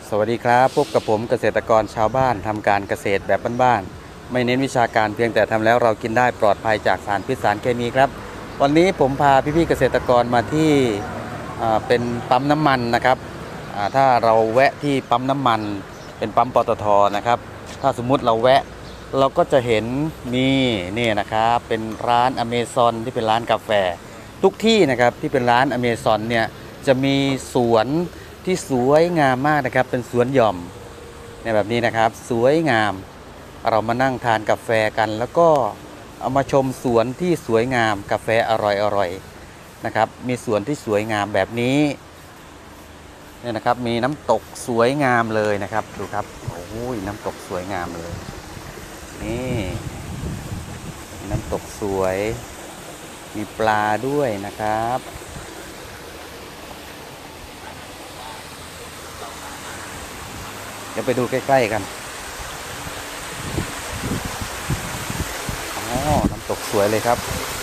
สวัสดีครับพบกับผมเกษตรกรชาวบ้านทำการเกษตรแบบบ้านๆไม่เน้นวิชาการเพียงแต่ทำแล้วเรากินได้ปลอดภัยจากสารพิษสารเคมีครับวันนี้ผมพาพี่ๆเกษตรกรมาที่เป็นปั๊มน้ำมันนะครับถ้าเราแวะที่ปั๊มน้ำมันเป็นปั๊มปตทนะครับถ้าสมมุติเราแวะเราก็จะเห็นมีนี่นะครับเป็นร้านอเมซอนที่เป็นร้านกาแฟทุกที่นะครับที่เป็นร้านอเมซอนเนี่ยจะมีสวนที่สวยงามมากนะครับเป็นสวนหย่อมในแบบนี้นะครับสวยงามเรามานั่งทานกาแฟกันแล้วก็เอามาชมสวนที่สวยงามกาแฟอร่อยๆนะครับมีสวนที่สวยงามแบบนี้เนี่ยนะครับมีน้ำตกสวยงามเลยนะครับดูครับโอ้ยน้ำตกสวยงามเลยนี่มีน้ำตกสวยมีปลาด้วยนะครับเดี๋ยวไปดูใกล้ๆกันอ๋อน้ำตกสวยเลยครับ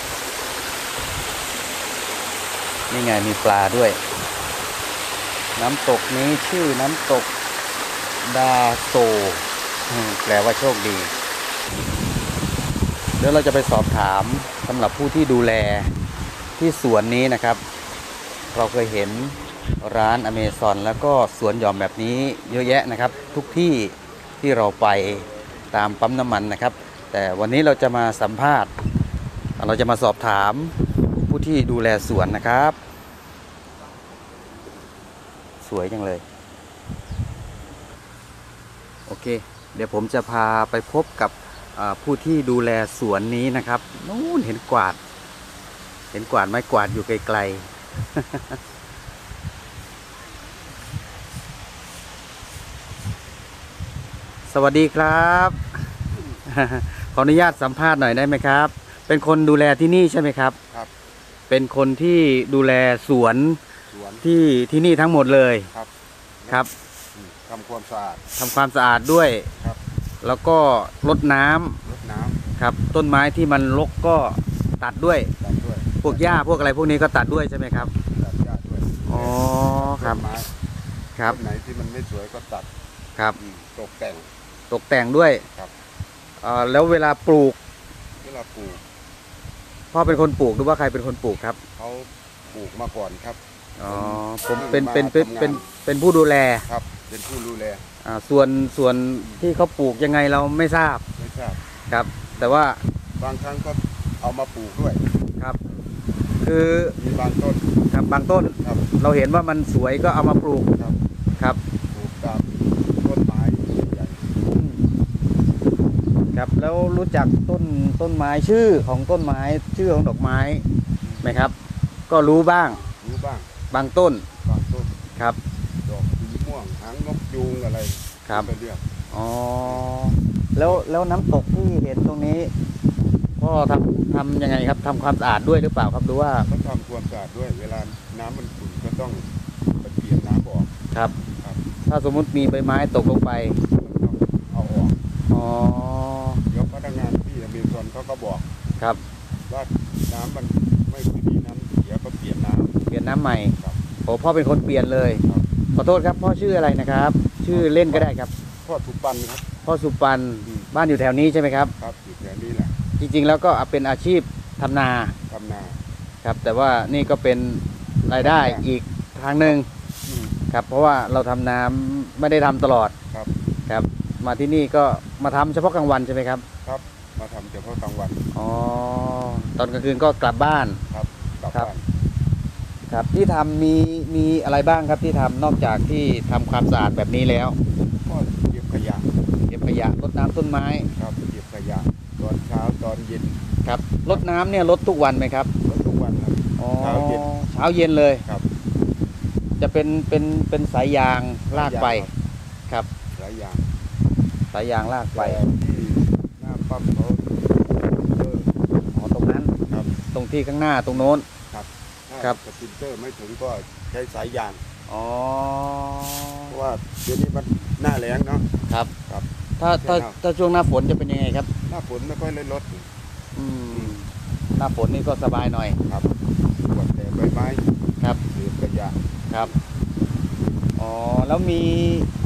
นี่ไงมีปลาด้วยน้ำตกนี้ชื่อน้ำตกดาโซแปลว่าโชคดีเดี๋ยวเราจะไปสอบถามสำหรับผู้ที่ดูแลที่สวนนี้นะครับเราเคยเห็นร้านอเมซอนแล้วก็สวนหย่อมแบบนี้เยอะแยะนะครับทุกที่ที่เราไปตามปั๊มน้ำมันนะครับแต่วันนี้เราจะมาสัมภาษณ์เราจะมาสอบถามผู้ที่ดูแลสวนนะครับสวยจังเลยโอเคเดี๋ยวผมจะพาไปพบกับผู้ที่ดูแลสวนนี้นะครับนู้นเห็นกวาดไม้กวาดอยู่ไกลๆ สวัสดีครับ ขออนุญาตสัมภาษณ์หน่อยได้ไหมครับเป็นคนดูแลที่นี่ใช่ไหมครับครับเป็นคนที่ดูแลสวนที่นี่ทั้งหมดเลยครับครับทำความสะอาดด้วยครับแล้วก็รดน้ำครับต้นไม้ที่มันรกก็ตัดด้วยพวกหญ้าพวกอะไรพวกนี้ก็ตัดด้วยใช่ไหมครับตัดหญ้าด้วยอ๋อครับไม้ครับไหนที่มันไม่สวยก็ตัดครับตกแต่งด้วยครับแล้วเวลาปลูกพ่อเป็นคนปลูกหรือว่าใครเป็นคนปลูกครับเขาปลูกมาก่อนครับอ๋อผมเป็นผู้ดูแลครับเป็นผู้ดูแลส่วนที่เขาปลูกยังไงเราไม่ทราบครับแต่ว่าบางครั้งก็เอามาปลูกด้วยครับคือมีบางต้นครับบางต้นครับเราเห็นว่ามันสวยก็เอามาปลูกครับปลูกตามต้นไม้ใหญ่ครับแล้วรู้จักต้นไม้ชื่อของต้นไม้ชื่อของดอกไม้ไหมครับก็รู้บ้างบางต้นครับดอกสีม่วงหางนกยูงอะไรครับไปเรียกอ๋อแล้วน้ำตกที่เห็นตรงนี้พ่อทำยังไงครับทำความสะอาดด้วยหรือเปล่าครับดูว่าเขาทำความสะอาดด้วยเวลาน้ำมันขุ่นก็ต้องไปเปลี่ยนน้ำออกครับถ้าสมมุติมีใบไม้ตกลงไปเอาออกอ๋อเดี๋ยวพนักงานที่อเมซอนเขาก็บอกครับว่าน้ำมันไม่ค่อยดีน้ำเสียก็เปลี่ยนน้ำใหม่โอ้พ่อเป็นคนเปลี่ยนเลยขอโทษครับพ่อชื่ออะไรนะครับชื่อเล่นก็ได้ครับพ่อสุปันครับพ่อสุปันบ้านอยู่แถวนี้ใช่ไหมครับครับอยู่แถวนี้แหละจริงๆแล้วก็เป็นอาชีพทำนาครับแต่ว่านี่ก็เป็นรายได้อีกทางหนึ่งครับเพราะว่าเราทำนาไม่ได้ทำตลอดครับมาที่นี่ก็มาทำเฉพาะกลางวันใช่ไหมครับครับมาทำเฉพาะกลางวันอ๋อตอนกลางคืนก็กลับบ้านครับกลับบ้านครับที่ทำมีอะไรบ้างครับที่ทำนอกจากที่ทำความสะอาดแบบนี้แล้วก็เก็บขยะรดน้ำต้นไม้ครับเก็บขยะตอนเช้าตอนเย็นครับรดน้ำเนี่ยรดทุกวันไหมครับรดทุกวันครับเช้าเย็นเลยครับจะเป็นสายยางลากไปครับสายยางลากไปที่หน้าปั๊มเขาตรงนั้นตรงที่ข้างหน้าตรงโน้นครับสปินเตอร์ไม่ถึงก็ใช้สายยางเพราะว่าเดี๋ยวนี้มันหน้าแล้งเนาะครับถ้าช่วงหน้าฝนจะเป็นยังไงครับหน้าฝนไม่ค่อยเลยรถหน้าฝนนี่ก็สบายหน่อยครับปวดแต่ใบไม้ครับหรือขยะครับอ๋อแล้วมี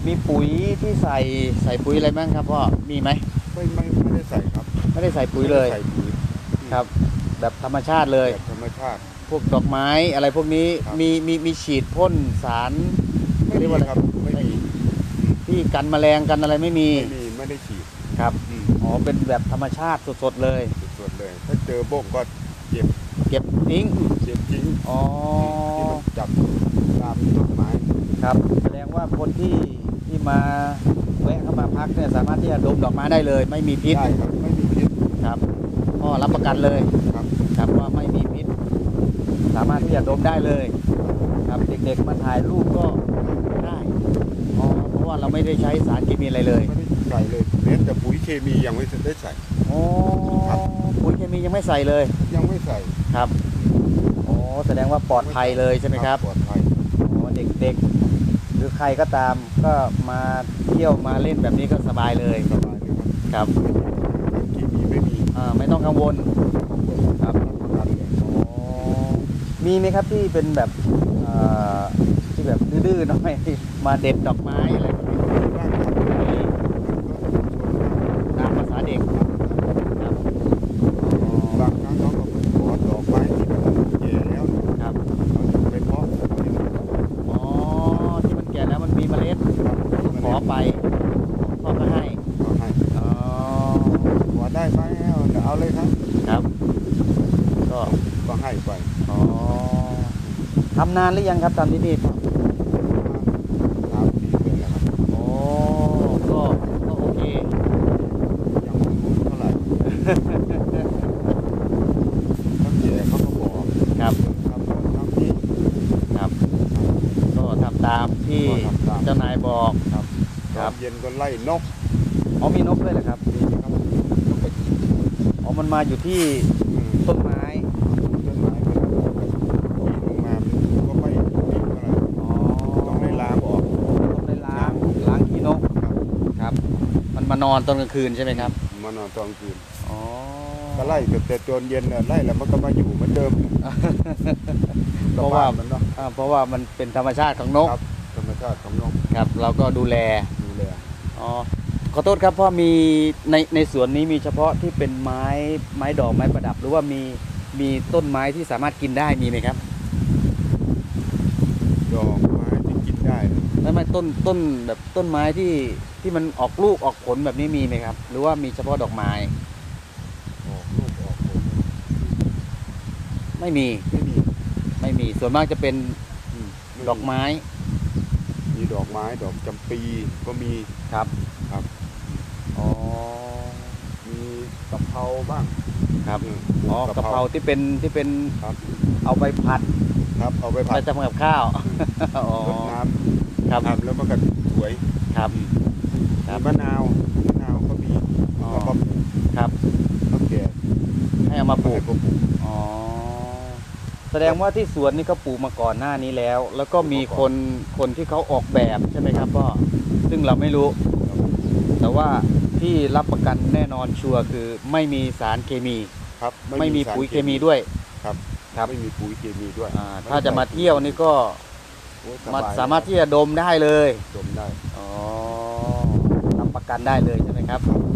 มีปุ๋ยที่ใส่ปุ๋ยอะไรบ้างครับพ่อมีไหมไม่ได้ใส่ครับไม่ได้ใส่ปุ๋ยเลยไม่ได้ใส่ปุ๋ยครับ แบบธรรมชาติเลยแบบธรรมชาติพวกดอกไม้อะไรพวกนี้ครับมีฉีดพ่นสารไม่เรียมีกว่าอะไรครับไม่มีที่กันแมลงกันอะไรไม่มีไม่ได้ฉีดครับอืมอ๋อเป็นแบบธรรมชาติสดๆเลยส่วนเลย ถ้าเจอบ้งก็เก็บเก็บทิ้งทิ้งอ๋อที่มันจับตามต้นไม้ครับแสดงว่าคนที่มาแวะเข้ามาพักเนี่ยสามารถที่จะดมดอกไม้ได้เลย ไม่มีพิษได้ครับไม่มีพิษครับพ่อรับประกันเลยครับครับว่าไม่มีพิษ สามารถที่จะดมได้เลย ครับเด็กๆมาถ่ายรูปก็ได้อ๋อเพราะว่าเราไม่ได้ใช้สารเคมีอะไรเลยไม่ได้ใส่เลยแม้แต่ปุ๋ยเคมียังไม่ได้ใส่โอ้ครับปุ๋ยเคมียังไม่ใส่เลยยังไม่ใส่ครับโอ้แสดงว่าปลอดภัยเลยใช่ไหมครับปลอดภัยอ๋อเด็กๆหรือใครก็ตามก็มาเที่ยวมาเล่นแบบนี้ก็สบายเลยสบายเลยครับครับเคมีไม่มีไม่ต้องกังวลครับรับประกันเลยอ๋อมีไหมครับที่เป็นแบบที่แบบดื้อๆหน่อยมาเด็ดดอกไม้อะไรแบบนี้บ้างครับมีก็ชวนบ้างตามภาษาเด็กครับอ๋อบางครั้งเขาก็ไปขอดอกไม้ที่มันแก่แล้วครับเราจะไปเพาะอ๋อที่มันแก่แล้วมันมีเมล็ดขอไปพ่อก็ให้เอาให้อ๋อขอได้ไหมเอาเลยครับครับก็ก็ให้ไปอ๋อทำนานหรือยังครับทำที่นี่ 3-4 เดือนแล้วครับโอ้ก็โอเคยังไม่รู้เท่าไหร่ถ้าแก่เขาก็บอกครับทำโน่นทำนี่ครับก็ทำตามที่ก็ทำตามเจ้านายบอกครับครับตอนเย็นก็ไล่นกอ๋อมีนกด้วยเหรอครับนี่ครับนกกระจิบอ๋อมันมาอยู่ที่ต้นต้นไม้ต้นไม้มันก็ปีนลงมามันก็ไม่ดีเท่าไหร่อ๋อต้องได้ล้างออกต้องได้ล้างขี้นกครับครับ มันมานอนตอนกลางคืนใช่ไหมครับมานอนตอนคืนอ๋อก็ไล่แต่ตอนเย็นน่ะไล่แล้วมันก็มาอยู่เหมือนเดิมเพราะว่ามันเนาะเพราะว่ามันเป็นธรรมชาติของนกครับธรรมชาติของนกครับ เราก็ดูแลดูแลอ๋อขอโทษครับพ่อมีในสวนนี้มีเฉพาะที่เป็นไม้ดอกไม้ประดับ หรือว่ามีต้นไม้ที่สามารถกินได้มีไหมครับดอกไม้ที่กินได้ไม่ต้นแบบต้นไม้ที่มันออกลูกออกผลแบบนี้มีไหมครับ หรือว่ามีเฉพาะดอกไม้ออกลูกออกผลไม่มีไม่มีส่วนมากจะเป็นไม่ดอกไม้มีดอกไม้ดอกจำปีก็มีครับครับอ๋อมีกะเพราบ้างครับอืมอ๋อกะเพราที่เป็นครับเอาไปผัดครับเอาไปผัไปดทำกับข้าวอ๋อรดน้ครับำทำแล้วมันก็สวยครับ ครับมีมะนาวก็มีอ๋อแล้วก็ครับก็แก่ให้เอามาปลูให้กก็ปลูกอ๋อแสดงว่าที่สวนนี่เขาปลูกมาก่อนหน้านี้แล้ว แล้วก็มีคนที่เขาออกแบบใช่ไหมครับพ่อซึ่งเราไม่รู้ แต่ว่าที่รับประกันแน่นอนชัวร์คือไม่มีสารเคมีครับไม่มีสารปุ๋ยเคมีด้วยครับครับไม่มีปุ๋ยเคมีด้วยถ้าจะมาเที่ยวนี่ก็โอ้ยมาบยสามารถที่จะดมได้เลยดมได้อ๋อรับประกันได้เลยใช่ไหมครับครับ